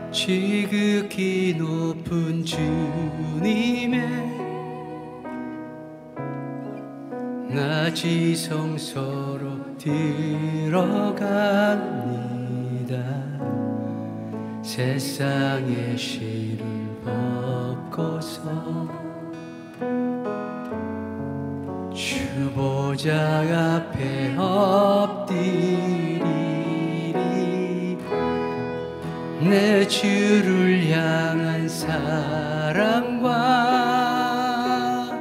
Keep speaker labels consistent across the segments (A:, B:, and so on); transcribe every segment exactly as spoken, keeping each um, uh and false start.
A: 지극히 높은 주님의 낮이 성소로 들어갑니다. 세상의 실을 벗고서 주 보좌 앞에 엎드리리. 내 주를 향한 사랑과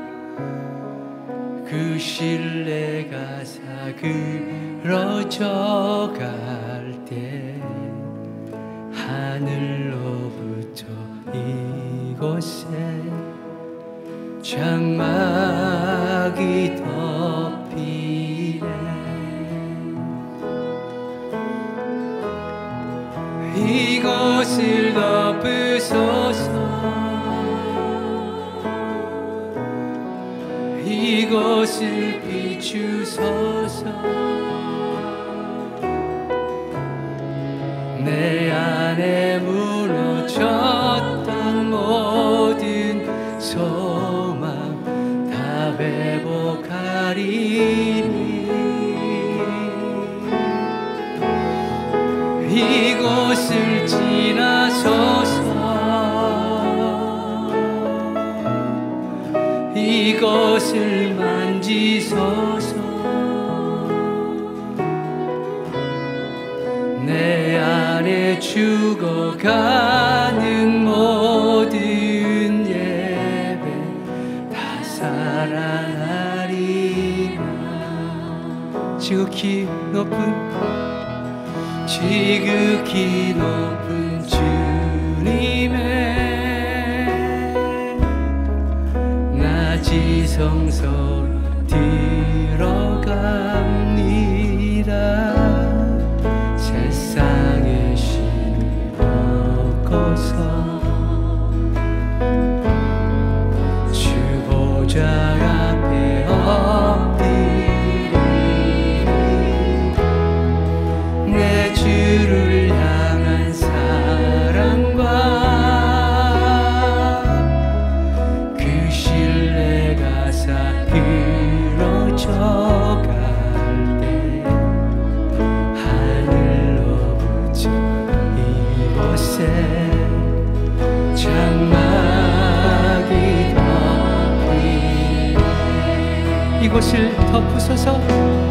A: 그 신뢰가 사그러져 갈 때 하늘로부터 이곳에 장막이 덮이네. 이곳을 덮으소서. 이곳을 비추소서. 내 안에 무너졌던 모든 소망 다 회복하리니. 이곳을 지나소서. 이곳을 만지소서. 내 안에 죽어가는 모든 예배 다 살아나리라. 지극히 높은 지극히 높은 주님의 낮이 성소로 들어갑니다. 세상의 신을 벗고서 주 보좌 앞에 엎드리리. 내 주를 향한 사랑과 그 신뢰가 사그러져 갈 때 하늘로부터 이곳에 장막이 덮이네. 이곳을 덮으소서.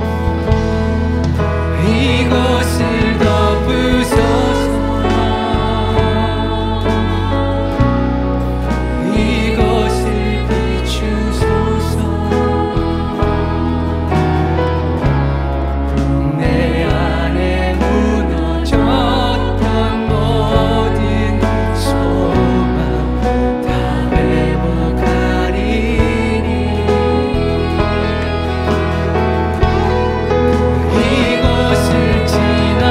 A: 이곳을 덮으소서. 이곳을 비추소서. 내 안에 무너졌던 모든 소망 다 회복하리니. 이곳을 지나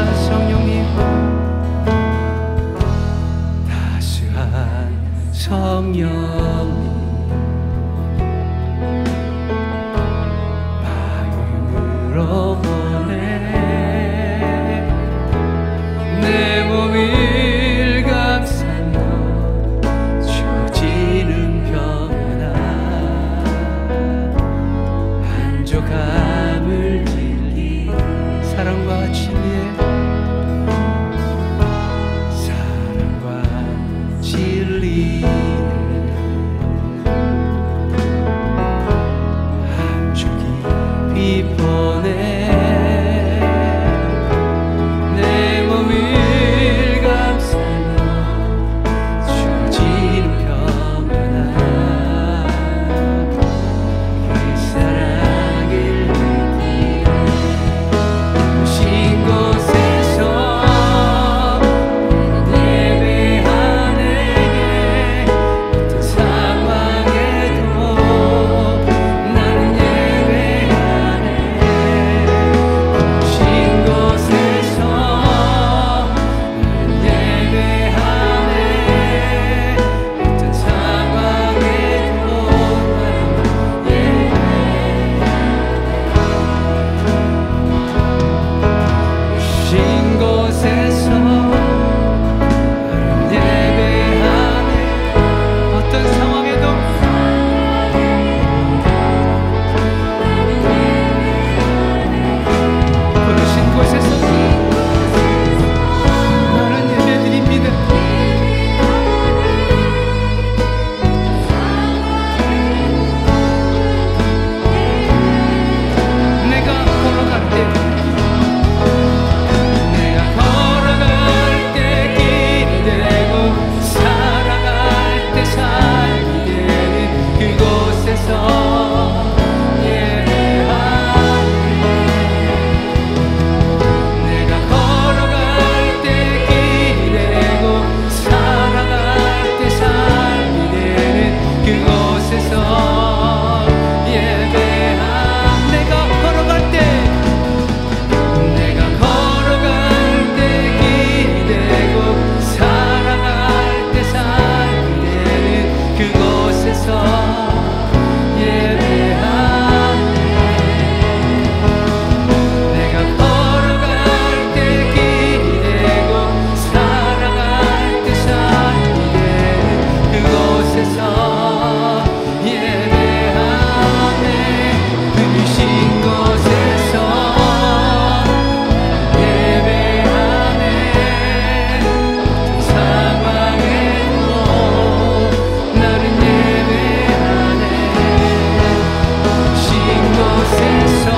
A: 성령님 따스한 성령님 마음으로 보내 내 몸을 감싸며 주지는 평안한 만족함을 진리 사랑과 진리의 사랑과 진리 아주 깊이 보내 내 몸을 감싸며 주지는 평안한 그 사랑을 느끼고 신 곳에서 예배하네 어떤 상황에도 나는 예배하네 신 곳에서 나는 예배하네 어떤 상황에도 나는 예배하네 신 곳에서 나는 예배하네 어떤 상황에도 부르신 곳에서 나는 예배드립니다 내가 걸어갈 때 내가 걸어갈 때 길이 되고 살아갈 때 삶이 되는 그곳에서 예배하네 내가 걸어갈 때 길이 되고 살아갈 때 삶이 되는 그곳에서 예배하네 내가 걸어갈 때 내가 걸어갈 때 길이 되고 살아갈 때 삶이 되는 그곳에서 예배하네 내가 걸어갈 때 길이 되고 살아갈 때 삶이 되는 그곳에서 예배하네 그리신 곳에서 예배하네 어떤 상황에도 나는 예배하네 신 곳에서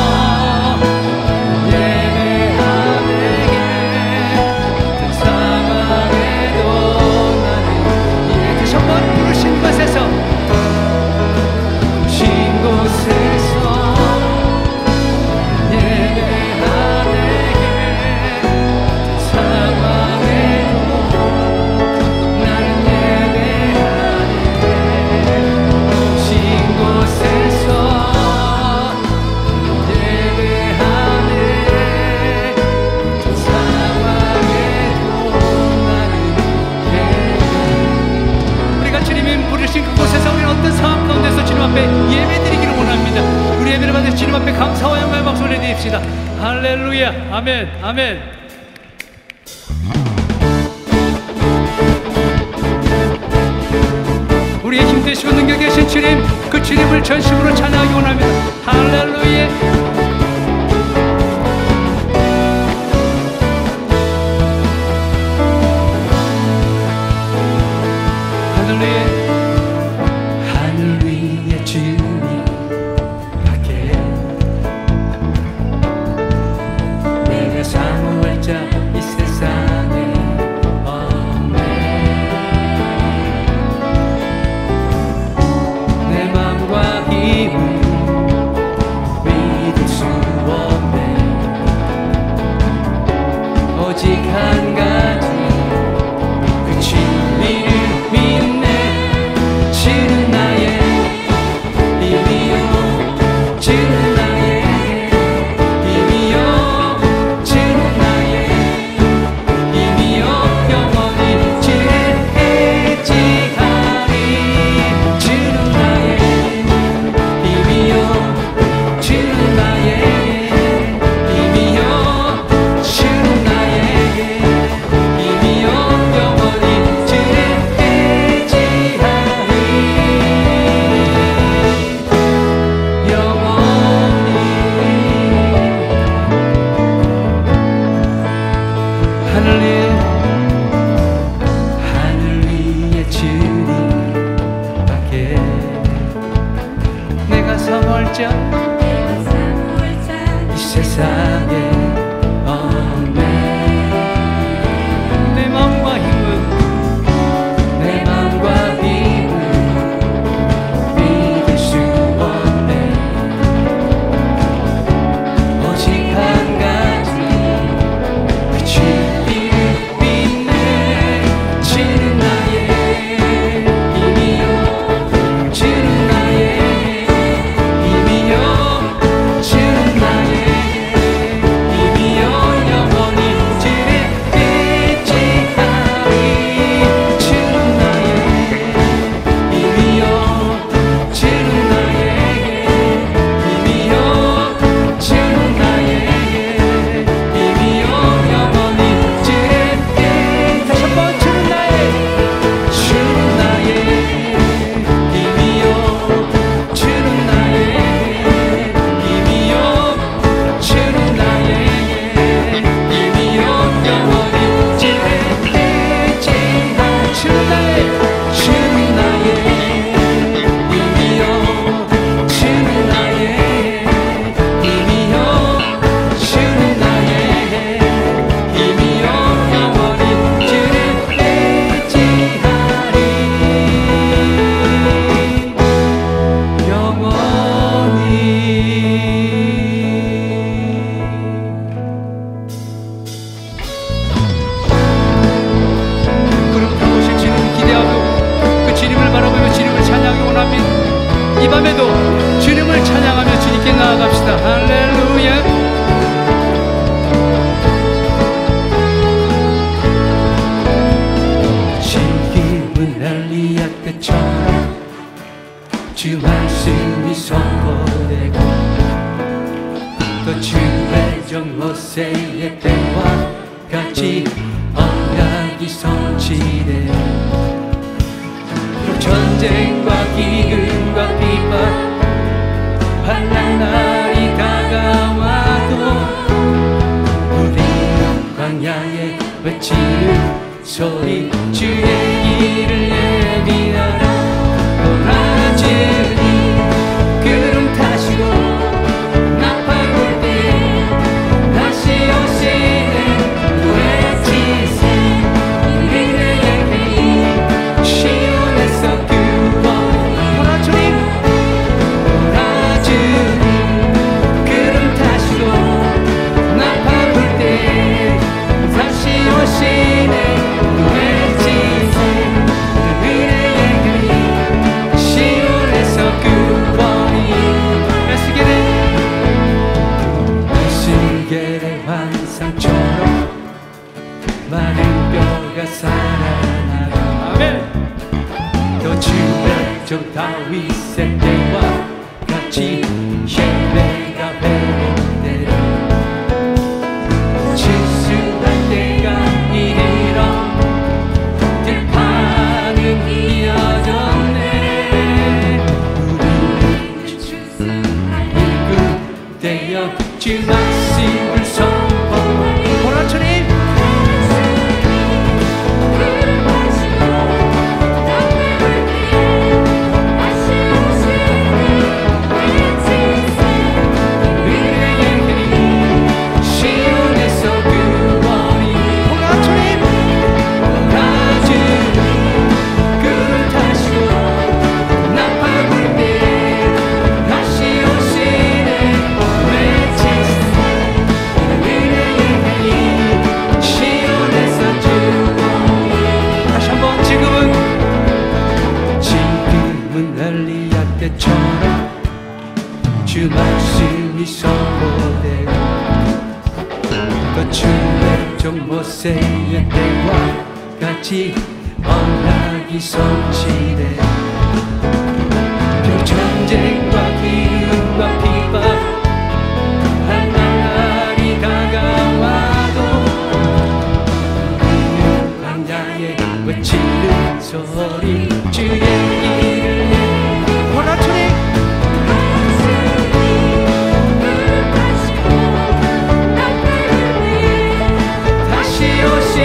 A: 예배하네 어떤 상황에도 나는 예 다시 한번 부르신 곳에서 신 곳에서 예배하네 어떤 상황에도 나는 예배하네 신 곳에서 예배하네 어떤 상황에도 나는 예배 우리가 주님이 부르신 그곳에서 우리는 어떤 상황 가운데서 주님 앞에 예배드리기를 원합니다 우리 예배를 받을 주님 앞에 감사와 영광의 박수를 드립시다 할렐루야 아멘 아멘 우리의 힘 되시고 능력 되신 주님 그 주님을 전심으로 찬양하기 원합니다 할렐루야 할렐루야 하늘 위에 주님 밖에 내가 사모할 자 이 세상에 없네 내 맘과 힘을 믿을 수 없네 오직 한 가지 그 진리를 믿네 주는 나의 힘이요 주는 나의 힘이요 주는 나의 하늘 위에 하늘 위에 주님밖에 내가 사모할 자 이 세상에 없네. 내 마음과 힘은 내 마음과 힘은 믿을 수 없네. 오직 한 가지 그 진리를 믿네. 주는 나의 힘이요 주는 나의 힘이요 주는 나의 힘이요 영원히 주를 의지하리. 주는 나의 힘이요 주는 나의 힘이요 주는 나의 힘이요 영원히 주를 의지. 다시 한번 주는 나의 주는 나의 힘이요 주는 나의 힘이요 주는 나의 힘이요 영원히 주를 의지하. 주는 나의 주는 나의 힘이요 주는 나의 힘이요 주는 나의 힘이요 영원히 주를 의지하리. 영원히 그렇게 오실 주님을 기대하고 그 주님을 바라보며 주님을 찬양하기 원합니다. 이 밤에도 주님을 찬양하며 주님께 나아갑시다. 할렐루야. 지금은 엘리야 때처럼 주 말씀이 선포되고 또 주의 종 모세의 때와 같이 언약이 성취되어 전쟁과 기근과 비방 환난 날이 다가와도 우리는 광야에 외치는 소리 주의 길을 예비하라. 오라 주님 구름 타시고 나팔 불 때 다시 오시는 외치세. 우리의 힘 시온에서 구원. 오라 주님 오라 주님 구름 타시고 나팔 불 때 다시 오시는 마른 뼈가 살아나라. 아멘. 또 주의 종 다윗의 때와 같이 예배가 회복되라. 질수할 때가 이르러 들판은 이어졌네. 우리는 일꾼되어 주 말씀을 선포. 오라 주님 주 말씀이 선포되고 또 주의 종 모세의 때와 같이 언약이 성취되어 또 전쟁과 기근과 비방 환난 날이 다가와도 우리는 광야에 외치는 소리 주의 길을 오라 주님 다시 오시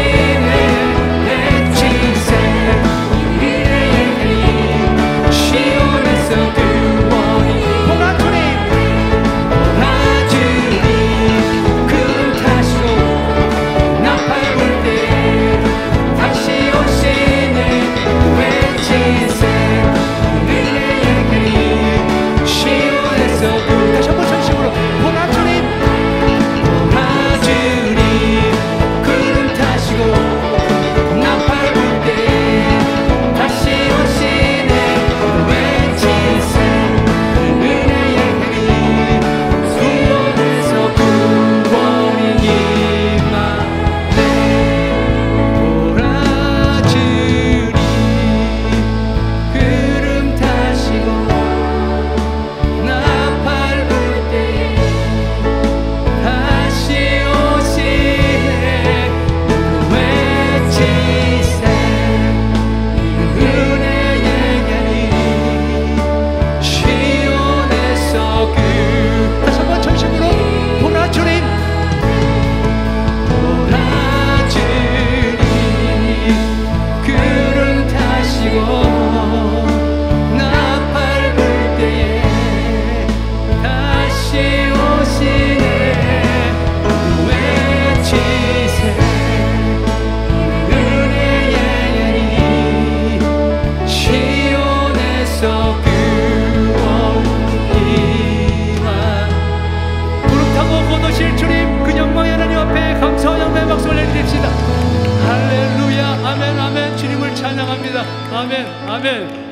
A: 축복합니다. 아멘, 아멘.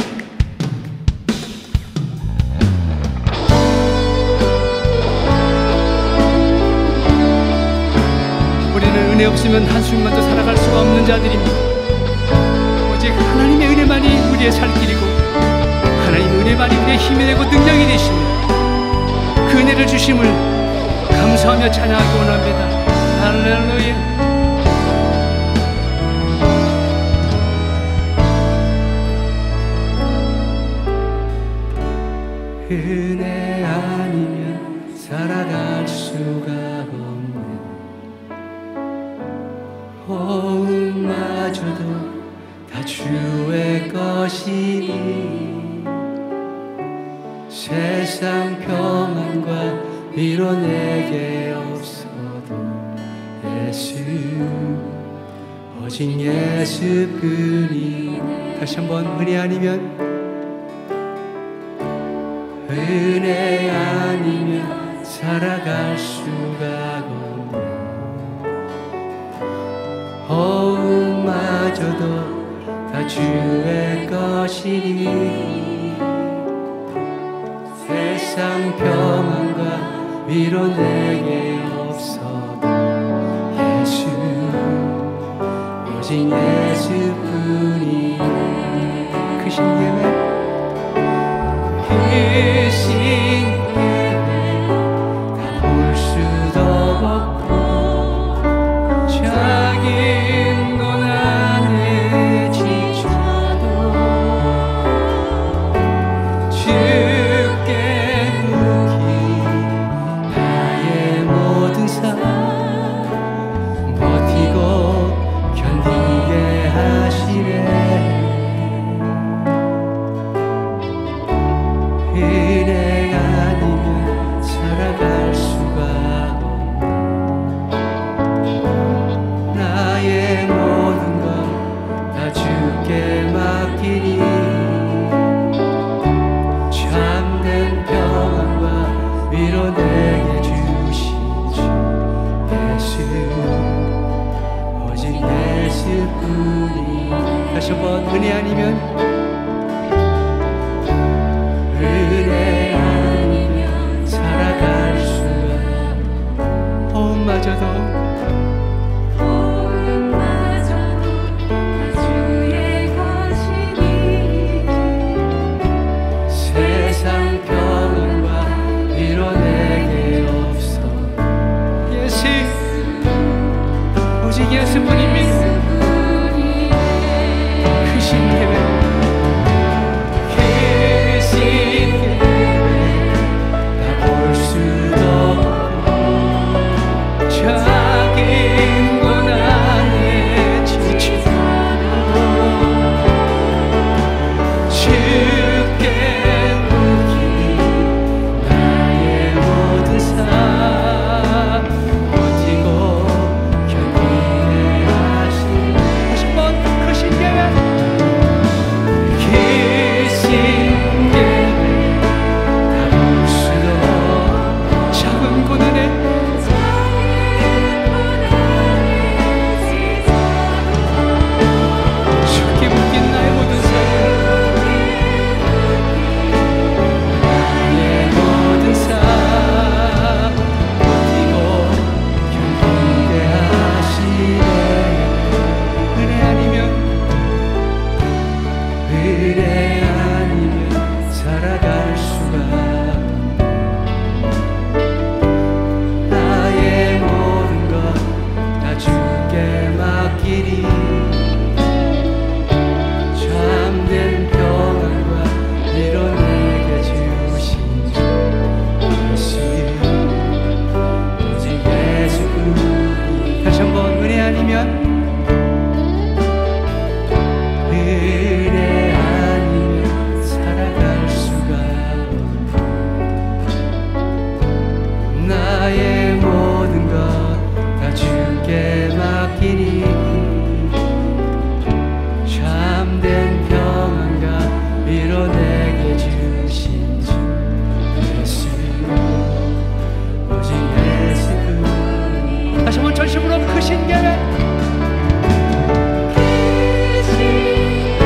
A: 우리는 은혜 없으면 한숨만도 살아갈 수가 없는 자들입니다. 오직 하나님의 은혜만이 우리의 살 길이고 하나님의 은혜만이 우리의 힘이 되고 능력이 되십니다. 그 은혜를 주심을 감사하며 찬양하기 원합니다. 할렐루야. 은혜 아니면 살아갈 수가 없네. 호흡마저도 다 주의 것이니 세상 평안과 위로 내게 없어도 예수 오직 예수뿐이. 다시 한번 은혜 아니면 은혜 아니면 살아갈 수가 없네. 호흡마저도 다 주의 것이니 세상 평안과 위로 내게 없어도 예수 오직 예수뿐이. 크신 예배 크신 예배 다 볼 수도 없고 작은 고난에 지쳐도 주께 묵히 나의 모든 삶 버티고 견디게 하시네. 은혜 아니면 살아갈 수가 없네. 나의 모든 것 다 주께 맡기니 참된 평안과 위로 내게 주신 주 예수 오직 예수뿐이. 다시 한번 은혜 아니면 은혜 아니면 살아갈 수가. 호흡마저도
B: 호흡마저도 주의 것이니
A: 세상 평안과 위로 내게 없어 예수 오직 예수뿐입니다. 크신 예배 크신 다 볼 수도 없고 작은 고난에 지쳐도 주께 묵히 나의 모든 삶 버티고 견디게 하시네. 다시 한번 크신 예배 크신 예배 다 볼 수도 작은 고난에 주께 묶인 나의 모든 삶 나의 모든 삶 버티고 견디게 하시네. 은혜 아니면 은혜 아니면 살아갈 수가 없네. 나의 모든 것 다 주께 맡기리 참된 평안과 위로 내게 주신 주 예수 오직 예수뿐이. 다시 한번 은혜 아니면 은혜 아니면 살아갈 수가 없네. 나의 모든 것 다 주께 맡기니 참된 평안과 위로 내게 주신 주 예수 오직 예수뿐이. 다시 한번 전심으로 크신 예배
B: 크신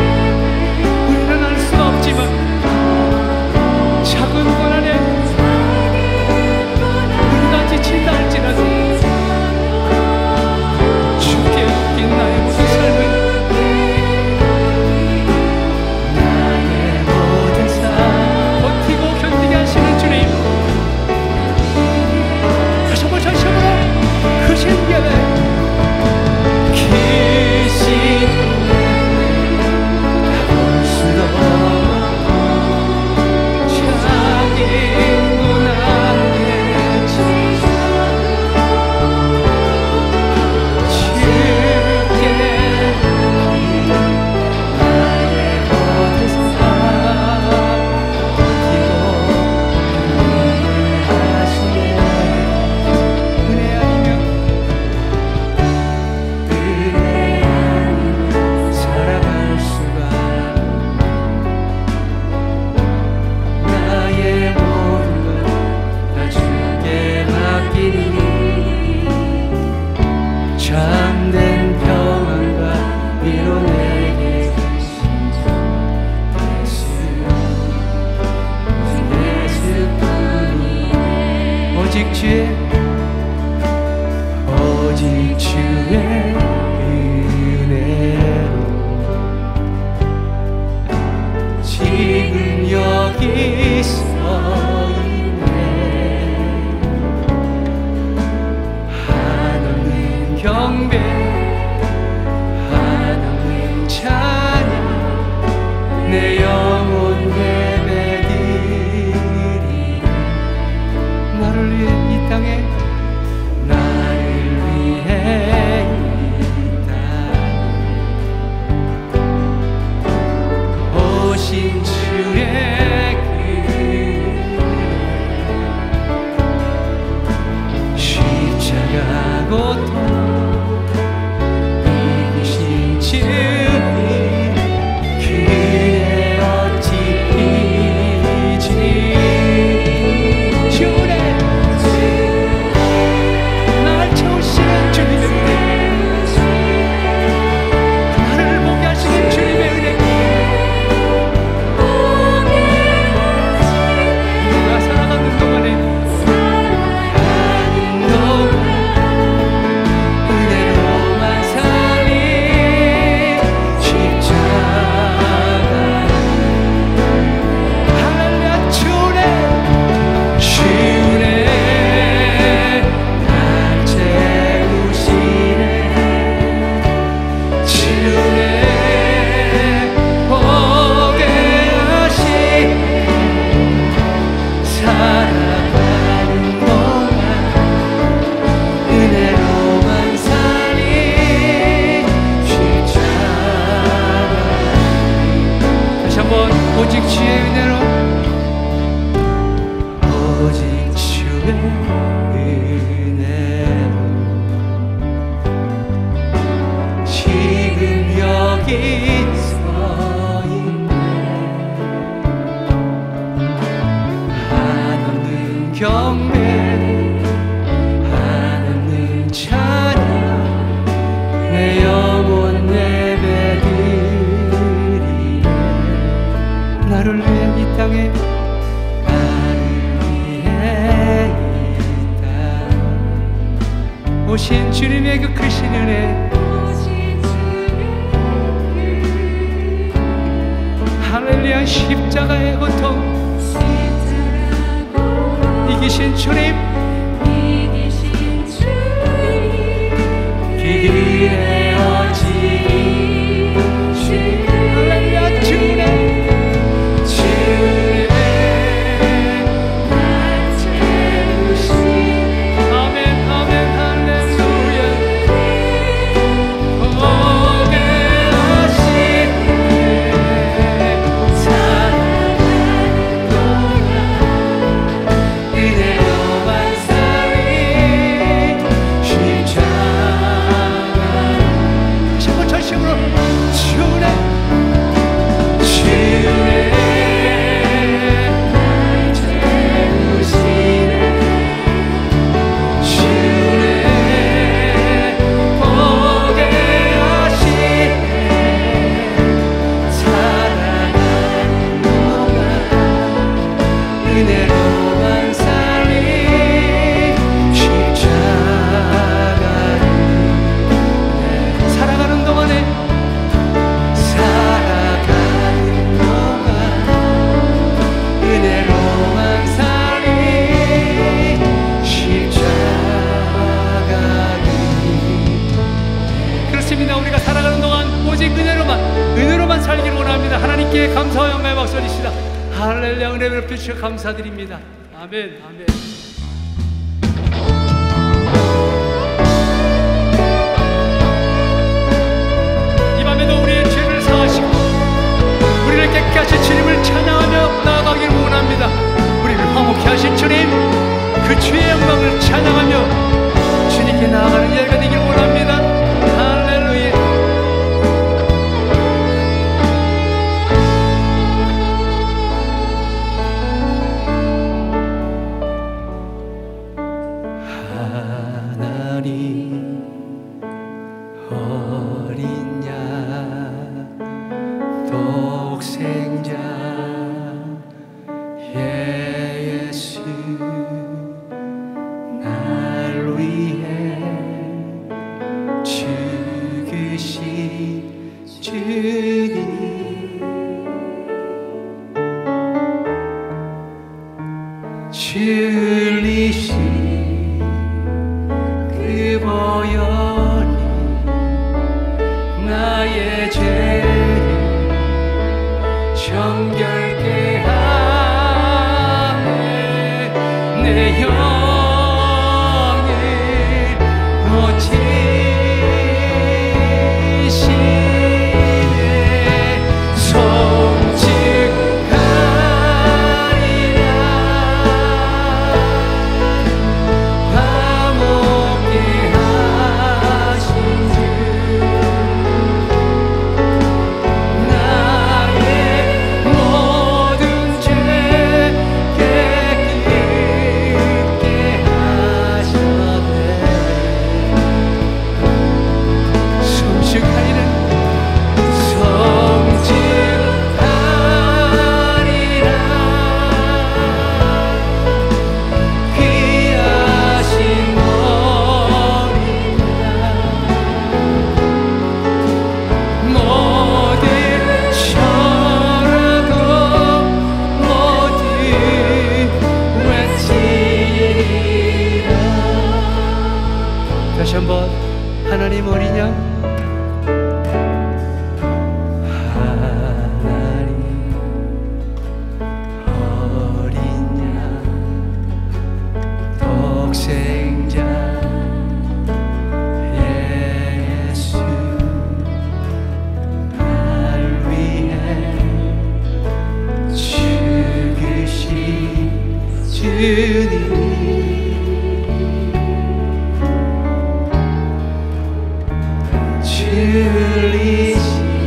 A: 참된 평안과 위로 내게 오직 주의 오직 주의 은혜로 지금 여기 서 있네. 한없는 경배 한없는 찬양 내 영혼 예배드리 나를 위해 이 땅에 나를 위해 이 땅에 오신 주의 그 십자가 고통 이기신 주님 그의 어찌 이지 주의 날 채우시는 주님의 은혜 나를 보게 하시는 주님의 은혜 내가 살아가는 동안에 가는 동안 은혜로만 살리 십자가 할렐루야 주네 주네 날 채우시네 주네 보게 하시네 살아가는 동안 은혜로만 살리 십자가 다시 한번 오직 주의 은혜로 오직 주의 은혜로 지금 여기 서 있네. 한없는 경배 한없는 찬양 내 영혼 예배드리네. 나를 위해 이 땅에 나를 위해 이 땅 오신 주님의 그 크신 은혜 할렐루야 십자가의 고통 이기신 주님 길에 어찌 할렐루야 주님 주님 날 채우시네. 아멘 아멘 할렐루야 보게 하시네 살아가는 동안 은혜로만 살리 십자가 다시 한번 전심으로 주네 주네 날 채우시네 주네 보게 하시네 살아가는 동안 은혜로만 살리 십자가를 살아가는 동안에 살아가는 동안 은혜로만 살리 십자가를 그렇습니다. 우리가 살아가는 동안 오직 은혜로만 은혜로만 살기를 원합니다. 하나님께 감사와 영광의 박수 올리시다. 할렐루야 은혜를 베풀어 주셔서 감사드립니다. 아멘 아멘. 이 밤에도 우리의 죄를 사하시고 우리를 깨끗게 하신 주님을 찬양하며 나아가기를 원합니다. 우리를 화목케 하신 주님 그 주의 영광을 찬양하며 주님께 나아가는 예가 되기를 원합니다. 할렐루야. 주님 줄리신 그 보혈이 나의 죄를 정결케 하네 내 영을 고치시네 송축하리라 화목케 하신 주 나의 모든 죄 깨끗게 하셨네 송축하리라 송축하리라 귀하신 어린 양 모두 절하고 모두 외치리라 다시 한번 하나님 어린 양 하나님 어린 양 독생자 예수 날 위해 죽으신 주님 줄리신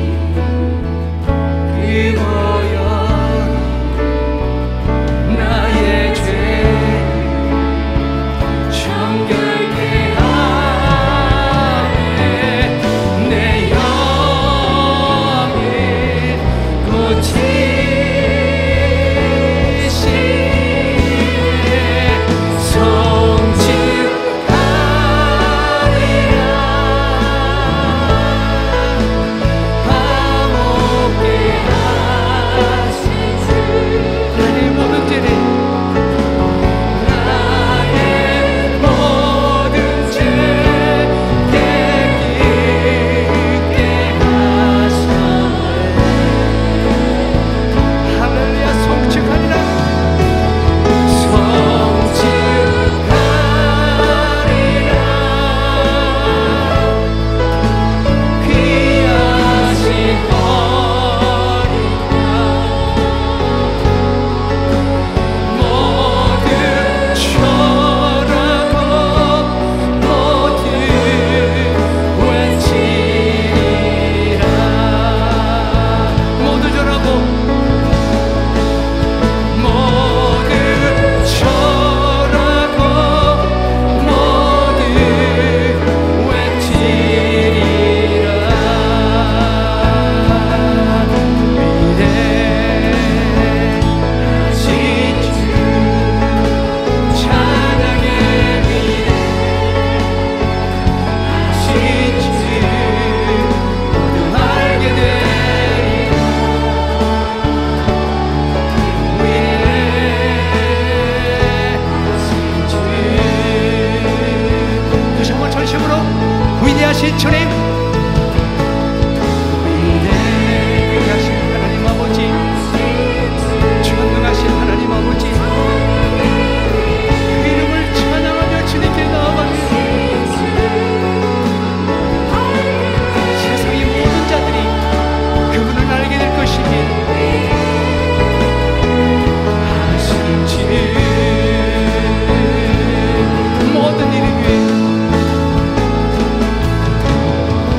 A: 그 보혈이 나의 죄를 정결케 하네 내 영을 고치시네 송축하리라 화목케 하신 주 나의 모든 죄를 나의 모든 죄 깨끗게 하셨네 할렐루야 송축하리라 송축하리라 귀하신 어린 양 모두 절하고 모두 외치리라 모두 절하고 모두 절하고 모두 외치리라 위대하신 주 찬양의 위대하신 주 모두 알게 되리라 위대하신 주 다시 한번 전심으로 위대하신 주님 위대하신 하나님 아버지 전능하신 하나님 아버지 그 이름을 찬양하며 주님께 나아가며 세상의 모든 자들이 그분을 알게 될 것이길 하신 주 모든 이름 위에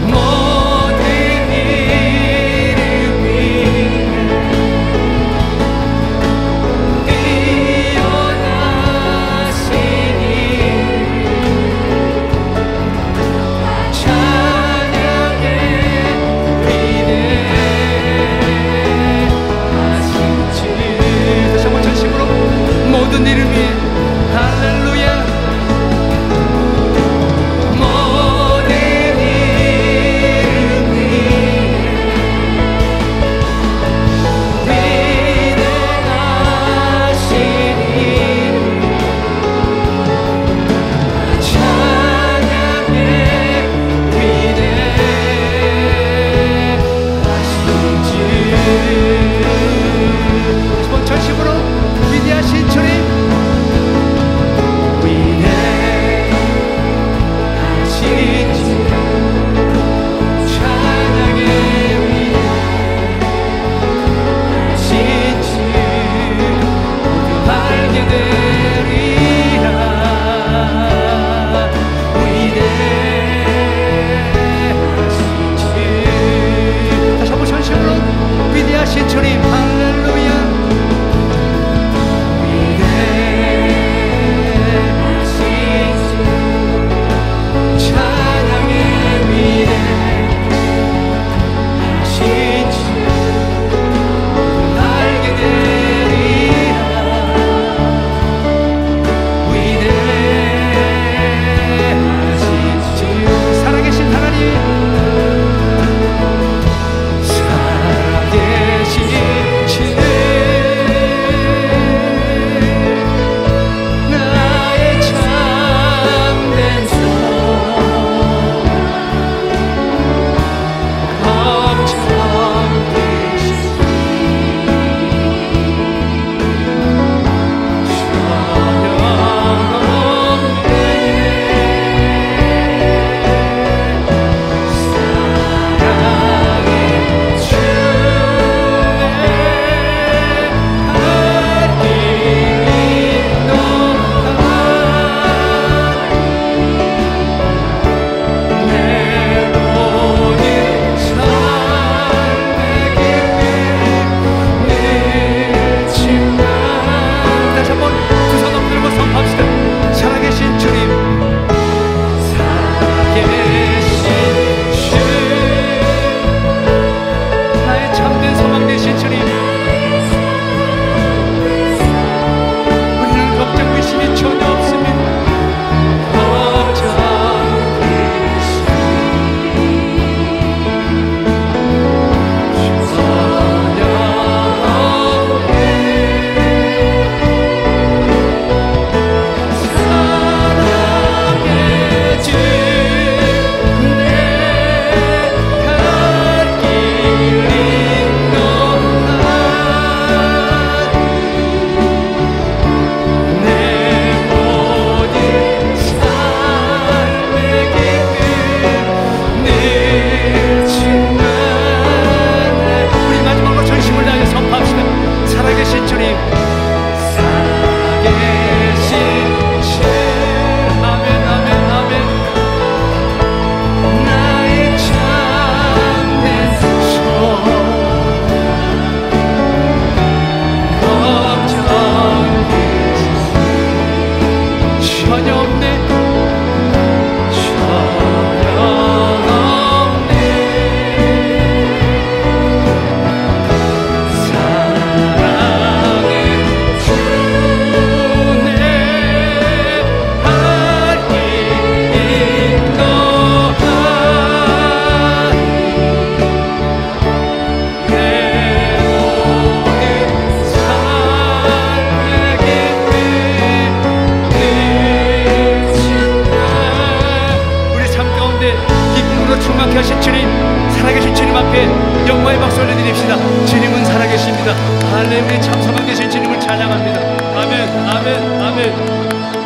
A: 기쁨으로 충만케 하신 주님, 살아계신 주님 앞에 영광의 박수 올려드립시다. 주님은 살아계십니다. 할렐루야. 참 사망 되신 주님을 찬양합니다. 아멘, 아멘, 아멘.